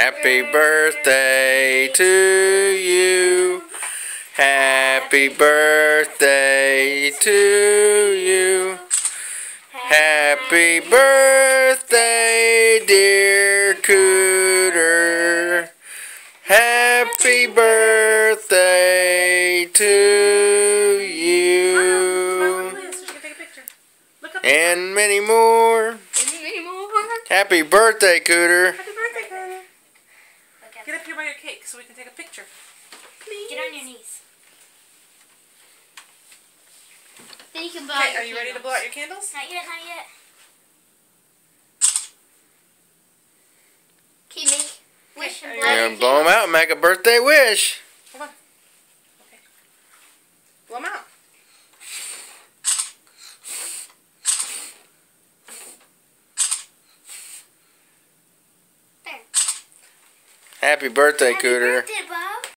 Happy birthday to you. Happy birthday to you. Happy birthday, dear Cooter. Happy birthday to you. And many more. Happy birthday, Cooter. Happy birthday, Cooter. Get up here by your cake so we can take a picture. Please. Get on your knees. Then you can blow out out your Are you ready to blow out your candles? Not yet, not yet. Can you make wish and blow out your Blow them out and make a birthday wish. Hold on. Okay. Blow them out. Happy birthday, Cooter. Happy birthday,